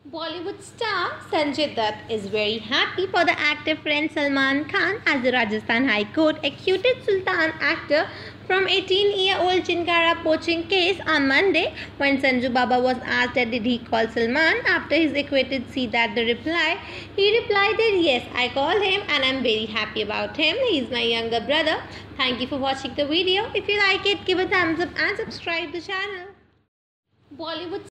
Bollywood star Sanjay Dutt is very happy for the actor friend Salman Khan as the Rajasthan High Court acquitted Sultan actor from 18-year-old Chinkara poaching case on Monday. When Sanju Baba was asked that did he call Salman after his acquitted, see that the reply, he replied that yes, I called him and I'm very happy about him. He is my younger brother. Thank you for watching the video. If you like it, give a thumbs up and subscribe the channel. Bollywood